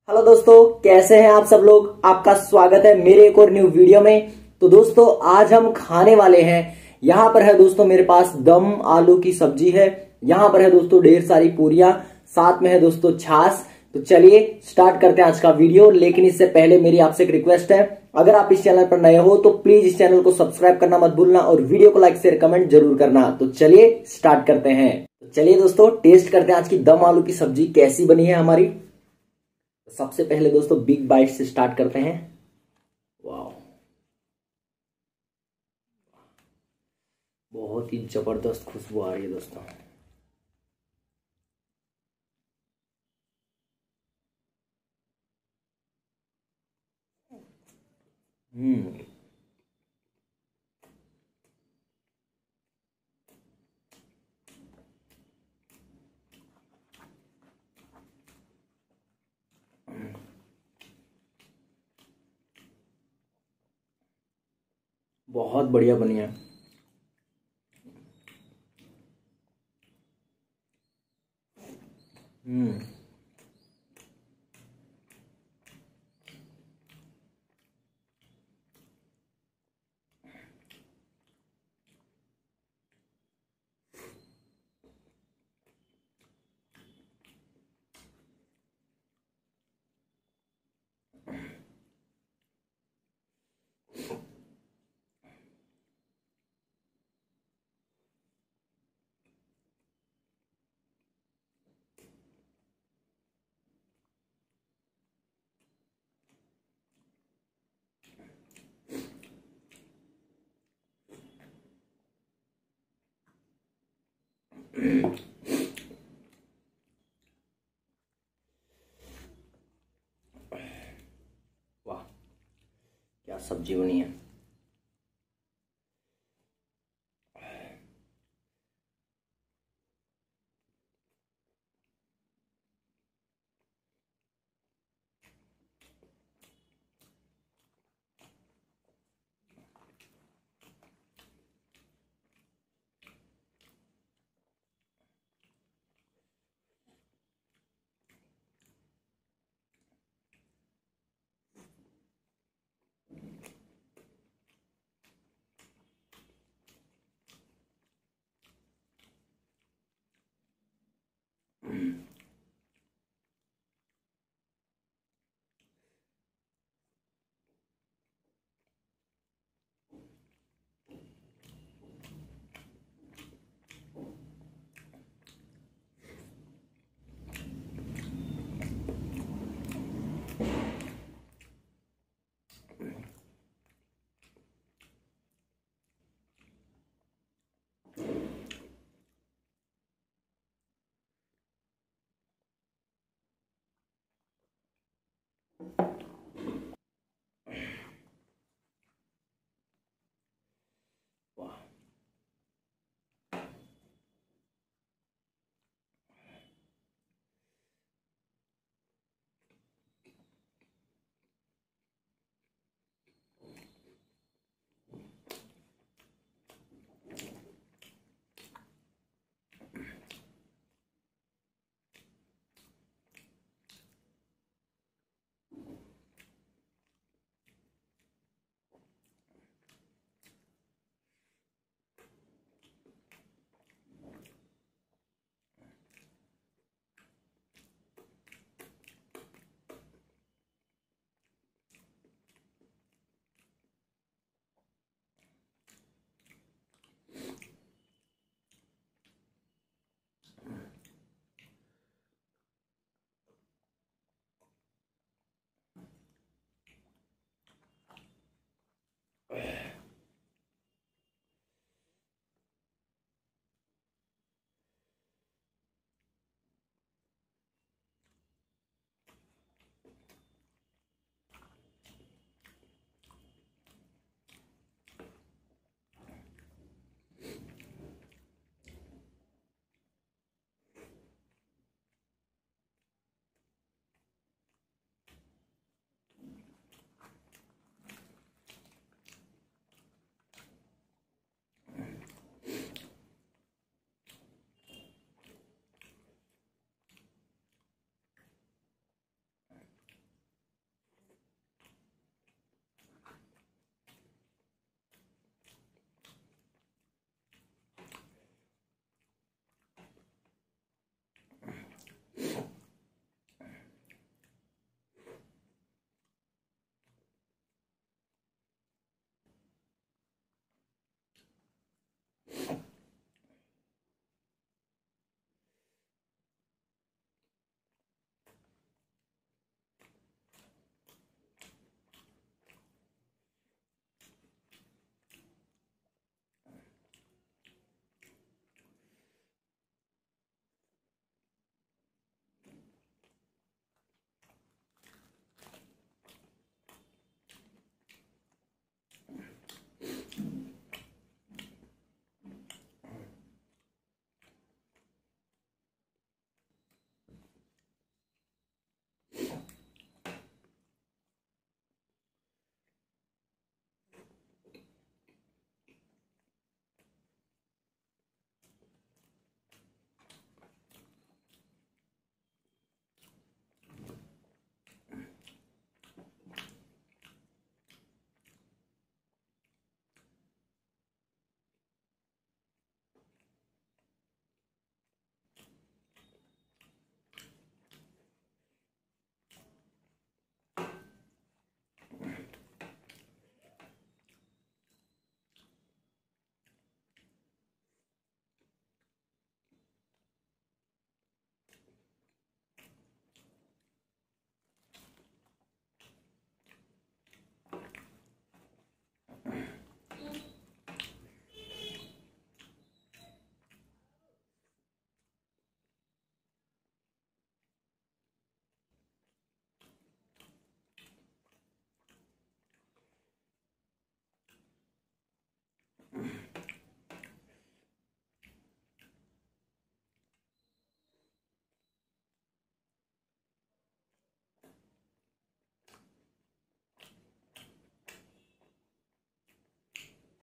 Hello दोस्तों, कैसे हैं आप सब लोग। आपका स्वागत है मेरे एक और न्यू वीडियो में। तो दोस्तों आज हम खाने वाले हैं। यहाँ पर है दोस्तों मेरे पास दम आलू की सब्जी है। यहाँ पर है दोस्तों ढेर सारी पूरियां, साथ में है दोस्तों छाछ। तो चलिए स्टार्ट करते हैं आज का वीडियो। लेकिन इससे पहले मेरी आपसे एक रिक्वेस्ट है, अगर आप इस चैनल पर नए हो तो प्लीज इस चैनल को सब्सक्राइब करना मत भूलना और वीडियो को लाइक शेयर कमेंट जरूर करना। तो चलिए स्टार्ट करते हैं। तो चलिए दोस्तों टेस्ट करते हैं आज की दम आलू की सब्जी कैसी बनी है हमारी। सबसे पहले दोस्तों बिग बाइट से स्टार्ट करते हैं। वाह, बहुत ही जबरदस्त खुशबू आ रही है दोस्तों। हम्म बहुत बढ़िया बनी है। हम्म वाह, क्या सब्जी बनी है।